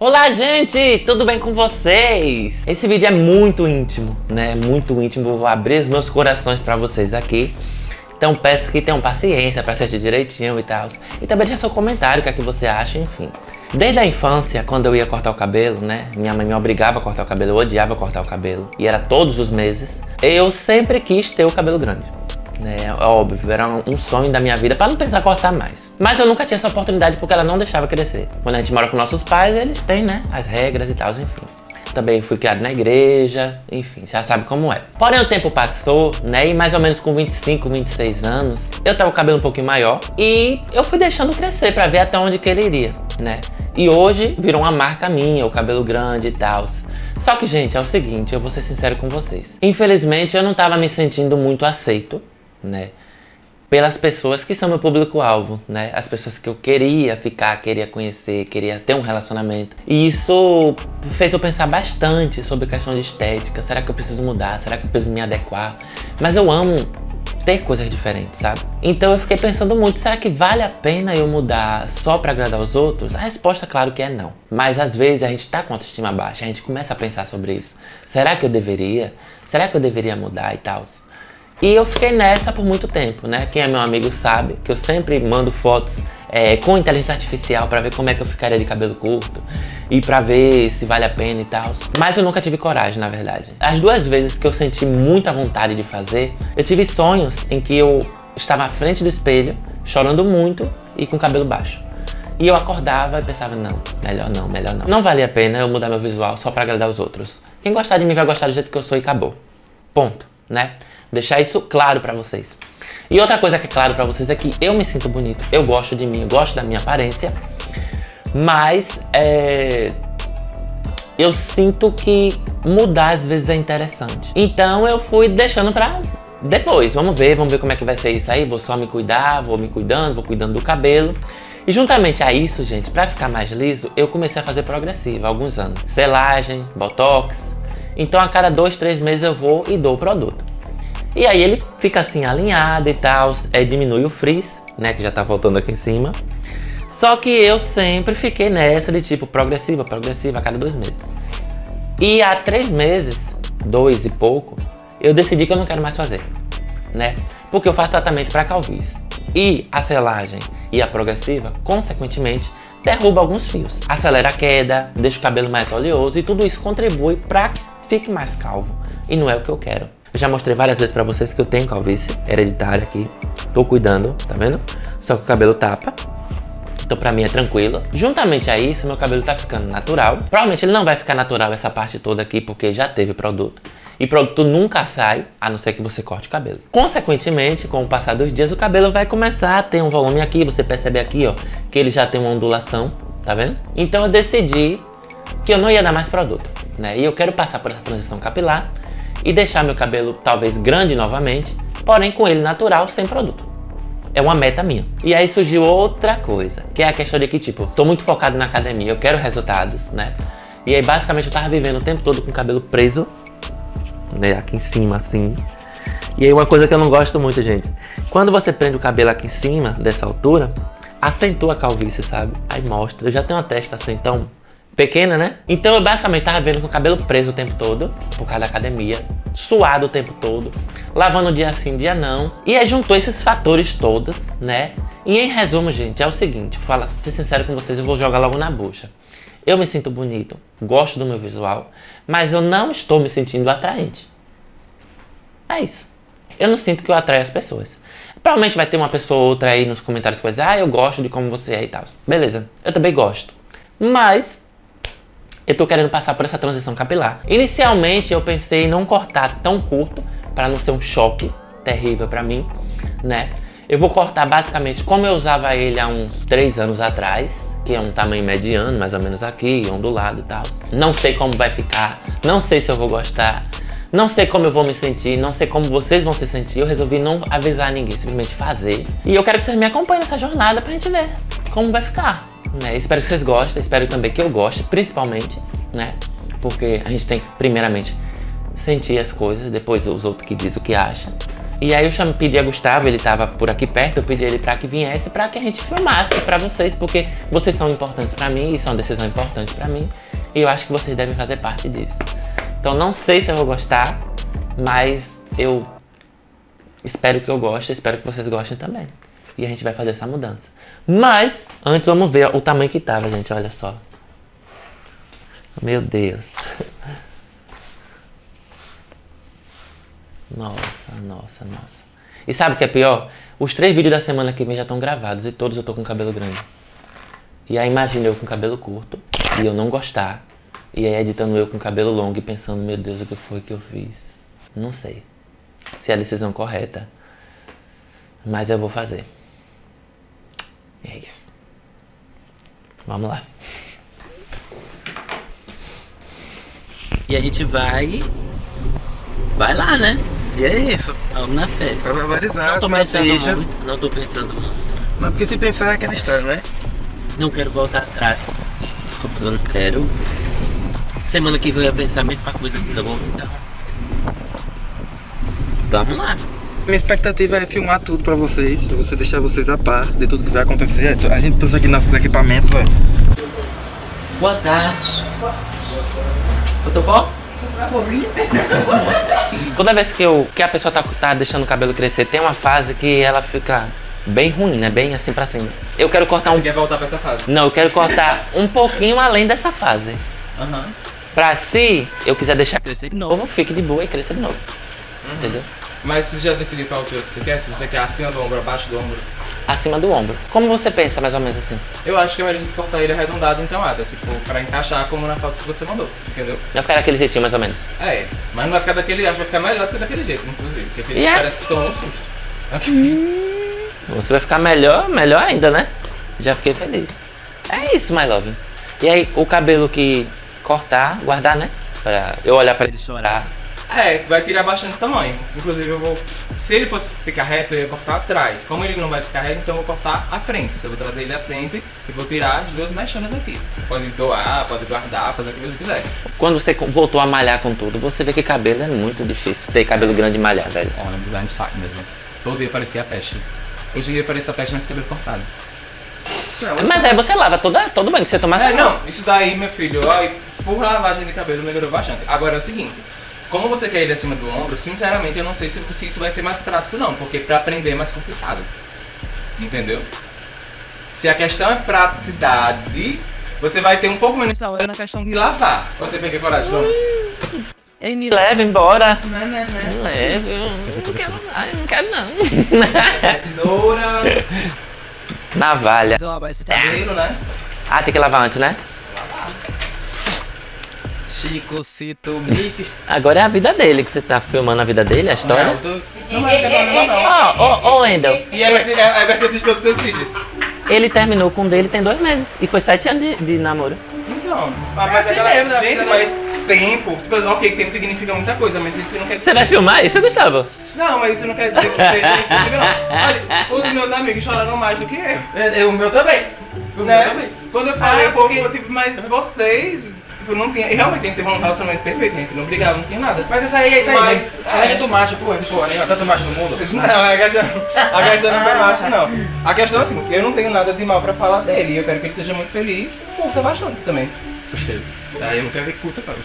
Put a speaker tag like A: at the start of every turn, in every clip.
A: Olá, gente! Tudo bem com vocês? Esse vídeo é muito íntimo, né? Muito íntimo. Vou abrir os meus corações pra vocês aqui. Então peço que tenham paciência pra assistir direitinho e tal. E também deixa seu comentário, o que é que você acha, enfim. Desde a infância, quando eu ia cortar o cabelo, né? Minha mãe me obrigava a cortar o cabelo, eu odiava cortar o cabelo. E era todos os meses. Eu sempre quis ter o cabelo grande. É óbvio, era um sonho da minha vida pra não precisar cortar mais. Mas eu nunca tinha essa oportunidade porque ela não deixava crescer. Quando a gente mora com nossos pais, eles têm, né, as regras e tal, enfim. Também fui criado na igreja, enfim, já sabe como é. Porém, o tempo passou, né, e mais ou menos com 25, 26 anos, eu tava com o cabelo um pouquinho maior e eu fui deixando crescer pra ver até onde que ele iria, né. E hoje virou uma marca minha, o cabelo grande e tal. Só que, gente, é o seguinte, eu vou ser sincero com vocês. Infelizmente, eu não tava me sentindo muito aceito, né, pelas pessoas que são meu público-alvo, né, as pessoas que eu queria ficar, queria conhecer, queria ter um relacionamento. E isso fez eu pensar bastante sobre questão de estética. Será que eu preciso mudar? Será que eu preciso me adequar? Mas eu amo ter coisas diferentes, sabe? Então eu fiquei pensando muito, será que vale a pena eu mudar só pra agradar os outros? A resposta, claro que é não. Mas às vezes a gente tá com autoestima baixa, a gente começa a pensar sobre isso. Será que eu deveria? Será que eu deveria mudar e tal? E eu fiquei nessa por muito tempo, né? Quem é meu amigo sabe que eu sempre mando fotos com inteligência artificial pra ver como é que eu ficaria de cabelo curto e pra ver se vale a pena e tal. Mas eu nunca tive coragem, na verdade. As duas vezes que eu senti muita vontade de fazer, eu tive sonhos em que eu estava à frente do espelho, chorando muito e com o cabelo baixo. E eu acordava e pensava, não, melhor não, melhor não. Não valia a pena eu mudar meu visual só pra agradar os outros. Quem gostar de mim vai gostar do jeito que eu sou e acabou. Ponto, né? Deixar isso claro pra vocês. E outra coisa que é claro pra vocês é que eu me sinto bonito, eu gosto de mim, eu gosto da minha aparência, mas eu sinto que mudar às vezes é interessante. Então eu fui deixando pra depois, vamos ver como é que vai ser isso aí, vou só me cuidar, vou me cuidando, vou cuidando do cabelo. E juntamente a isso, gente, pra ficar mais liso, eu comecei a fazer progressiva há alguns anos. Selagem, botox. Então a cada 2, 3 meses eu vou e dou o produto. E aí ele fica assim alinhado e tal, diminui o frizz, né, que já tá voltando aqui em cima. Só que eu sempre fiquei nessa de tipo progressiva a cada 2 meses. E há 3 meses, 2 e pouco, eu decidi que eu não quero mais fazer, né? Porque eu faço tratamento para calvície. E a selagem e a progressiva, consequentemente, derruba alguns fios. Acelera a queda, deixa o cabelo mais oleoso e tudo isso contribui para que fique mais calvo. E não é o que eu quero. Eu já mostrei várias vezes pra vocês que eu tenho calvície hereditária aqui. Tô cuidando, tá vendo? Só que o cabelo tapa. Então pra mim é tranquilo. Juntamente a isso, meu cabelo tá ficando natural. Provavelmente ele não vai ficar natural essa parte toda aqui, porque já teve produto. E produto nunca sai, a não ser que você corte o cabelo. Consequentemente, com o passar dos dias, o cabelo vai começar a ter um volume aqui. Você percebe aqui, ó, que ele já tem uma ondulação, tá vendo? Então eu decidi que eu não ia dar mais produto, né? E eu quero passar por essa transição capilar e deixar meu cabelo talvez grande novamente, porém com ele natural, sem produto. É uma meta minha. E aí surgiu outra coisa, que é a questão de que, tipo, tô muito focado na academia, eu quero resultados, né? E aí basicamente eu tava vivendo o tempo todo com o cabelo preso, né, aqui em cima, assim. E aí uma coisa que eu não gosto muito, gente, quando você prende o cabelo aqui em cima, dessa altura, acentua a calvície, sabe? Aí mostra, eu já tenho uma testa assim, então pequena, né? Então eu basicamente tava vendo com o cabelo preso o tempo todo, por causa da academia, suado o tempo todo, lavando dia sim, dia não. E aí juntou esses fatores todos, né? E em resumo, gente, é o seguinte, vou ser sincero com vocês, eu vou jogar logo na bucha. Eu me sinto bonito, gosto do meu visual, mas eu não estou me sentindo atraente. É isso. Eu não sinto que eu atraio as pessoas. Provavelmente vai ter uma pessoa ou outra aí nos comentários que vai dizer, ah, eu gosto de como você é e tal. Beleza, eu também gosto. Mas eu tô querendo passar por essa transição capilar. Inicialmente eu pensei em não cortar tão curto, para não ser um choque terrível pra mim, né? Eu vou cortar basicamente como eu usava ele há uns 3 anos atrás, que é um tamanho mediano, mais ou menos aqui, ondulado e tal. Não sei como vai ficar, não sei se eu vou gostar, não sei como eu vou me sentir, não sei como vocês vão se sentir. Eu resolvi não avisar ninguém, simplesmente fazer. E eu quero que vocês me acompanhem nessa jornada pra gente ver como vai ficar. Né? Espero que vocês gostem, espero também que eu goste, principalmente, né? Porque a gente tem que, primeiramente, sentir as coisas, depois os outros que dizem o que acham. E aí eu pedi a Gustavo, ele tava por aqui perto, eu pedi ele pra que viesse pra que a gente filmasse pra vocês, porque vocês são importantes pra mim, isso é uma decisão importante pra mim, e eu acho que vocês devem fazer parte disso. Então não sei se eu vou gostar, mas eu espero que eu goste, espero que vocês gostem também. E a gente vai fazer essa mudança. Mas, antes vamos ver o tamanho que tava, gente, olha só. Meu Deus. Nossa, nossa, nossa. E sabe o que é pior? Os 3 vídeos da semana que vem já estão gravados e todos eu tô com cabelo grande. E aí imagina eu com cabelo curto e eu não gostar. E aí editando eu com cabelo longo e pensando, meu Deus, o que foi que eu fiz? Não sei se é a decisão correta. Mas eu vou fazer. É isso. Vamos lá. E a gente vai lá, né?
B: E é isso.
A: Vamos na fé.
B: Vai barbarizar,
A: Não tô
B: mas
A: pensando
B: deixa.
A: muito. Não tô pensando muito.
B: Mas porque se pensar é aquela história, né?
A: Não quero voltar atrás. Eu não quero. Semana que vem eu ia pensar a mesma coisa de novo, então. Vamos lá.
B: Minha expectativa é filmar tudo pra vocês, você deixar vocês a par de tudo que vai acontecer. A gente trouxe aqui nossos equipamentos, ó.
A: Boa tarde. Tudo bom? Toda vez que a pessoa tá deixando o cabelo crescer, tem uma fase que ela fica bem ruim, né? Bem assim pra cima. Eu quero cortar
C: Você quer voltar pra essa fase?
A: Não, eu quero cortar um pouquinho além dessa fase.
C: Aham.
A: Pra se eu quiser deixar crescer de novo, fique de boa e cresça de novo. Entendeu?
C: Mas você já decidiu qual altura que você quer? Se você quer acima do ombro, abaixo do ombro?
A: Acima do ombro. Como você pensa, mais ou menos assim?
C: Eu acho que é melhor a gente cortar ele arredondado em camada, tipo, pra encaixar como na foto que você mandou, entendeu?
A: Vai ficar daquele jeitinho, mais ou menos.
C: É, mas não vai ficar daquele, acho que vai ficar melhor do que daquele jeito, inclusive. Porque aquele
A: Yeah.
C: parece que tomou um susto.
A: Você vai ficar melhor ainda, né? Já fiquei feliz. É isso, my love. E aí, o cabelo que cortar, guardar, né? Pra eu olhar pra ele chorar.
C: É, vai tirar bastante tamanho. Inclusive eu vou. Se ele fosse ficar reto, eu ia cortar atrás. Como ele não vai ficar reto, então eu vou cortar à frente. Então eu vou trazer ele à frente e vou tirar as 2 mechonas aqui. Pode doar, pode guardar, fazer o que você quiser.
A: Quando você voltou a malhar com tudo, você vê que cabelo é muito difícil. Ter cabelo grande e malhar, velho.
C: Olha, vai no saco mesmo. Todo dia parecia a peste. Hoje em dia parece a peste, mas com cabelo cortado.
A: Mas aí você lava todo banho que você tomar.
C: É, não, isso daí, meu filho, ó, por lavagem de cabelo melhorou bastante. Agora é o seguinte, como você quer ele acima do ombro, sinceramente eu não sei se isso vai ser mais prático não, porque pra aprender é mais complicado. Entendeu? Se a questão é praticidade, você vai ter um pouco menos saúde na questão de lavar. Você pega coragem, vamos?
A: Ele me leva embora.
C: Não.
A: Me leva, eu não quero não,
C: Tesoura,
A: Navalha.
C: cabelo, né?
A: Ah, tem que lavar antes, né?
B: Chico, Cito, Mickey.
A: Agora é a vida dele, que você tá filmando a vida dele, a história.
C: Não vai ficar não.
A: Ô, Wendel,
C: E aí vai ter assistir todos os seus vídeos.
A: ele terminou com o dele tem 2 meses. E foi 7 anos de namoro.
C: Não, mas
B: assim
C: aquela
B: mesmo, né?
C: gente, mas tempo, ok, tempo significa muita coisa, mas isso não quer dizer...
A: Você vai filmar isso, Gustavo?
C: Não, mas isso não quer dizer que seja impossível, não. Olha, os meus amigos choraram mais do que eu.
B: O meu também. O
C: Né?
B: meu também.
C: Quando eu falei, pô, tipo, mas vocês... Tipo, não tinha... Realmente, a gente teve um relacionamento perfeito, a gente não brigava, não tinha nada.
B: Mas isso aí,
C: Mas,
B: A gente é do macho, pô, nem tanto macho no mundo.
C: Não, a questão não foi macho, não. A questão é assim, eu não tenho nada de mal pra falar dele, eu quero que ele seja muito feliz, curta bastante também.
B: Aí eu não quero ver curta, cara.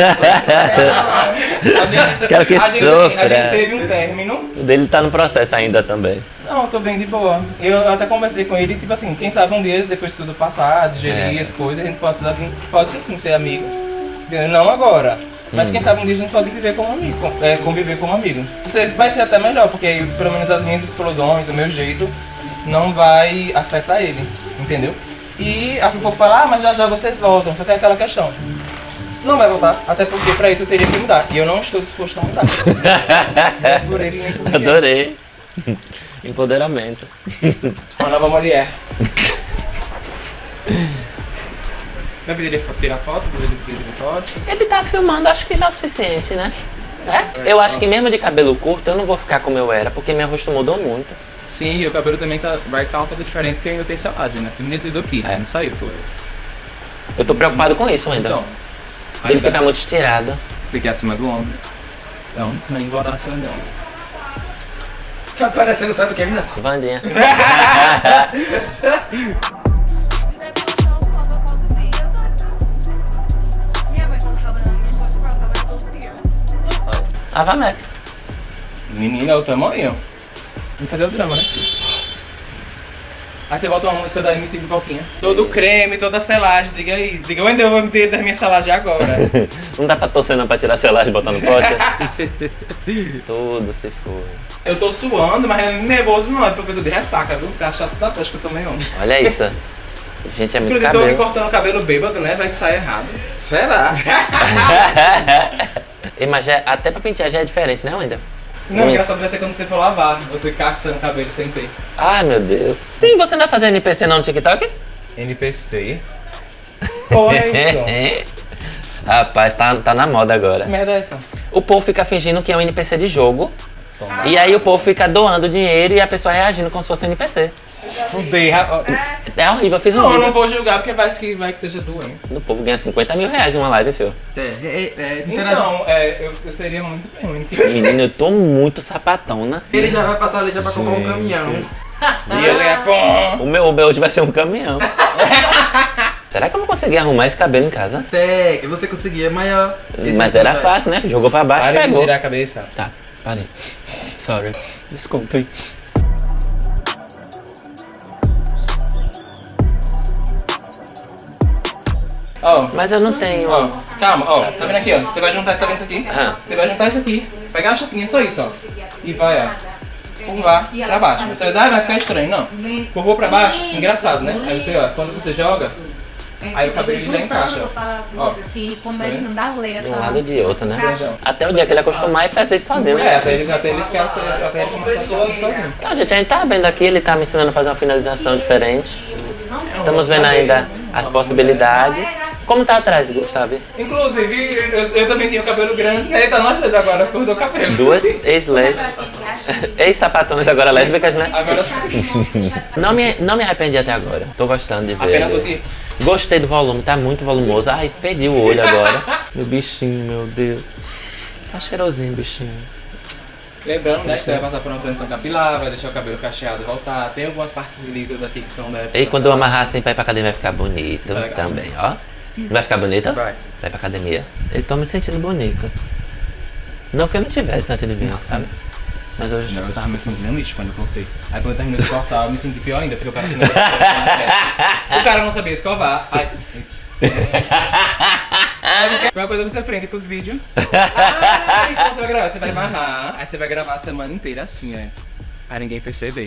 A: Quero que
C: a gente
A: sofra.
C: teve um término.
A: O dele tá no processo ainda também.
C: Não, eu tô bem de boa. Eu até conversei com ele, tipo assim, quem sabe um dia, depois de tudo passar, digerir as coisas, a gente pode ser assim, ser amigo. Não agora. Mas quem sabe um dia a gente pode viver como amigo, conviver como amigo. Vai ser até melhor, porque aí, pelo menos as minhas explosões, o meu jeito, não vai afetar ele, entendeu? E aqui o povo fala, mas já vocês voltam, só tem aquela questão. Não vai voltar, até porque pra isso eu teria que mudar. E eu não estou disposto a mudar. Nem por ele, nem por ninguém.
A: Adorei. Empoderamento.
C: Uma nova mulher. Vai pedir ele tirar foto? Vai pedir ele foto?
A: Ele tá filmando, acho que já é o suficiente, né? Eu acho que mesmo de cabelo curto eu não vou ficar como eu era, porque meu rosto mudou muito.
C: Sim, e o cabelo também vai estar um pouco diferente, porque ainda tem selagem, né? Tem nesse aqui, não saiu tudo.
A: Eu tô preocupado com isso ainda.
C: Então,
A: Ele fica muito estirado.
C: fiquei acima do ombro. Então, nem igual acima do ombro.
B: Tá parecendo, sabe o que, menina?
A: Vandinha. Avamax.
C: Menina, é o tamanho. Vamos fazer o drama, né? Aí você bota uma música da MC Pipoquinha. Todo creme, toda selagem. Diga aí. Diga onde eu vou meter da minha selagem agora.
A: Não dá pra torcer não pra tirar a selagem e botar no pote? Tudo se for.
C: Eu tô suando, mas não é nervoso não. É porque eu tô de ressaca, viu? Cachaça da pesca também, não.
A: Olha isso. Gente, é muito
C: Inclusive, tô me
A: cabelo.
C: cortando o cabelo bêbado, né? Vai que sai errado.
B: Será?
A: Mas até pra pentear já é diferente, né, Wendel?
C: Não, engraçado vai ser quando você for lavar. Você caçando o cabelo sem ter.
A: Ai, meu Deus. Sim, você não vai fazer NPC não no TikTok?
C: NPC? Porra, é isso?
A: Rapaz, tá na moda agora.
C: Que merda é essa?
A: O povo fica fingindo que é um NPC de jogo. E aí o povo fica doando dinheiro e a pessoa reagindo como se fosse um NPC.
C: Fudei.
A: É horrível, eu fiz um
C: Não, eu
A: vídeo.
C: não vou julgar porque vai que seja doente.
A: O povo ganha 50 mil reais em uma live, filho.
C: Então, eu seria muito bem.
A: Menino, eu tô muito sapatona.
B: Ele já vai passar ali já pra comprar um caminhão.
C: E ele é bom.
A: O meu Uber hoje vai ser um caminhão. Será que eu vou conseguir arrumar esse cabelo em casa?
B: Até que você conseguia maior.
A: Mas era fácil, né? Jogou pra baixo e
C: Para de
A: pegou.
C: girar a cabeça.
A: Tá, parei. Sorry. Desculpem.
C: Ó,
A: Mas eu não tenho.
C: ó, calma, ó. Tá vendo aqui, ó? Você vai juntar, tá vendo isso aqui?
A: Ah.
C: Você vai juntar isso aqui. Pegar a chapinha, só isso, ó. E vai, ó. Curvar pra baixo. Você vai ficar estranho, não. Curvou pra baixo, engraçado, né? Aí você, ó, quando você joga, aí o cabelo já encaixa. Ó.
D: Assim, começa a dar letra.
A: De um lado e de outro, né?
C: Beijão.
A: Até o dia que ele acostumar e fazer isso sozinho,
C: É,
A: né?
C: até ele ficar sozinho.
A: Não, gente, a gente tá vendo aqui, ele tá me ensinando a fazer uma finalização diferente. Estamos vendo ainda as possibilidades. Como tá atrás, Gustavo?
C: Inclusive, eu também tinha o cabelo grande. Eita, nós dois agora cortou o cabelo.
A: Duas ex-sapatonas agora lésbicas, né?
C: Agora
A: Não me arrependi até agora. Tô gostando de ver.
C: apenas o
A: ele.
C: dia.
A: Gostei do volume, tá muito volumoso. Ai, perdi o olho agora. Meu bichinho, meu Deus. Tá cheirosinho, bichinho.
C: Lembrando, né, que você vai passar por uma transição capilar, vai deixar o cabelo cacheado e voltar. Tem algumas partes lisas aqui que são da época.
A: E quando eu amarrar assim pra ir pra academia vai ficar bonito
C: legal.
A: também, ó. Vai ficar bonita?
B: Vai.
A: Vai pra academia. Eu tô me sentindo bonito. Não que eu não tivesse antes de vir, sabe? Mas hoje.
C: Não, eu tava me sentindo um lixo quando eu cortei. Aí quando eu terminei de cortar, eu me senti pior ainda, porque o cara tinha o cara não sabia escovar. Aí... Uma coisa você aprende com os vídeos. Aí quando você vai gravar, você vai amarrar. Aí você vai gravar a semana inteira assim, ó. Pra ninguém perceber.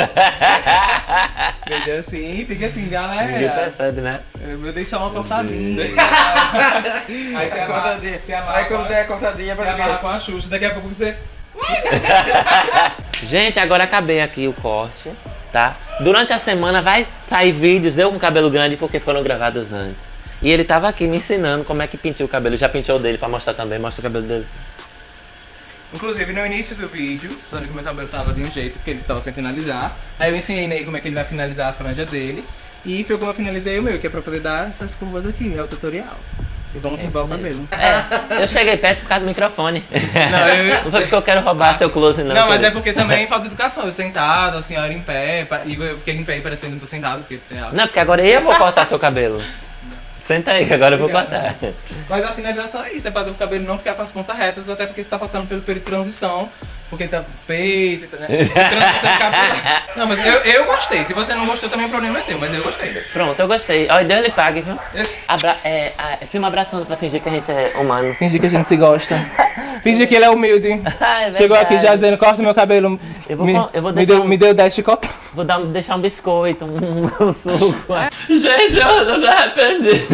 C: Entendeu assim? Fica assim,
A: Ninguém
C: galera.
A: percebe, né?
C: Eu dei só uma cortadinha. Aí você amarra, você amarra,
B: Aí quando der a cortadinha
C: você
B: pra
C: amarra
B: ver.
C: com a Xuxa, daqui a pouco você...
A: Gente, agora acabei aqui o corte, tá? Durante a semana vai sair vídeos eu com cabelo grande porque foram gravados antes. E ele tava aqui me ensinando como é que pintia o cabelo. Já pintou o dele pra mostrar também. Mostra o cabelo dele.
C: Inclusive no início do vídeo, sabe que meu cabelo tava de um jeito, porque ele tava sem finalizar. Aí eu ensinei nele como é que ele vai finalizar a franja dele. E foi como eu finalizei o meu, que é pra poder dar essas curvas aqui, é o tutorial. E vamos curvar o cabelo.
A: É, eu cheguei perto por causa do microfone.
C: Não,
A: Não foi porque eu quero roubar seu close, não.
C: Não, mas
A: querido.
C: é porque também falta educação. Eu sentado, a senhora em pé, e eu fiquei em pé e parece que eu não tô sentado, porque você é
A: Não, porque agora eu vou cortar seu cabelo. Senta aí, que agora eu vou cortar.
C: Mas a finalização é isso, é para o cabelo não ficar com as pontas retas, até porque você tá passando pelo período de transição, porque tá peito, né? Transição capilar. Não, mas eu gostei. Se você não gostou, também o problema é seu, mas eu gostei.
A: Pronto, eu gostei. Olha, Deus lhe pague, viu? Filma abraçando pra fingir que a gente é humano.
C: Fingir que a gente se gosta. Fingir que ele é humilde.
A: Ah, é
C: Chegou aqui
A: verdade.
C: já dizendo, corta meu cabelo.
A: Eu vou
C: me,
A: deixar
C: deu, me deu 10 chicotas.
A: Vou deixar um biscoito, um suco. Gente, eu me arrependi.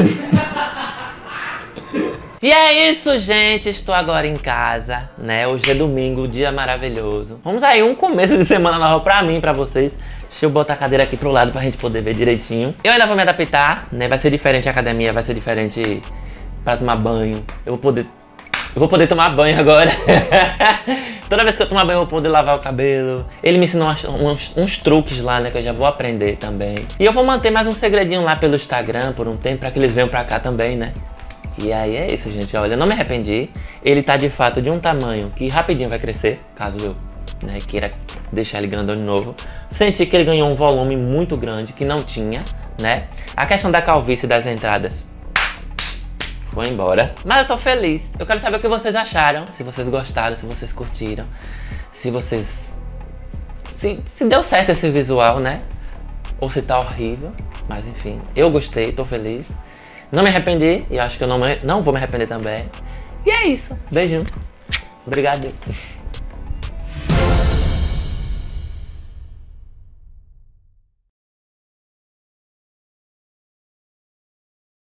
A: E é isso, gente. Estou agora em casa, né? Hoje é domingo, dia maravilhoso. Vamos aí, um começo de semana nova pra mim, pra vocês. Deixa eu botar a cadeira aqui pro lado pra gente poder ver direitinho. Eu ainda vou me adaptar, né? Vai ser diferente a academia, vai ser diferente pra tomar banho. Eu vou poder tomar banho agora. Toda vez que eu tomar banho eu vou poder lavar o cabelo. Ele me ensinou uns truques lá, né? Que eu já vou aprender também. E eu vou manter mais um segredinho lá pelo Instagram por um tempo, pra que eles venham pra cá também, né? E aí é isso, gente. Olha, eu não me arrependi. Ele tá de fato de um tamanho que rapidinho vai crescer, caso eu né, queira deixar ele grandão de novo. Senti que ele ganhou um volume muito grande, que não tinha, né? A questão da calvície das entradas foi embora. Mas eu tô feliz. Eu quero saber o que vocês acharam, se vocês gostaram, se vocês curtiram, se vocês... Se deu certo esse visual, né? Ou se tá horrível. Mas enfim, eu gostei, tô feliz. Não me arrependi e acho que eu não vou me arrepender também. E é isso. Beijinho. Obrigado.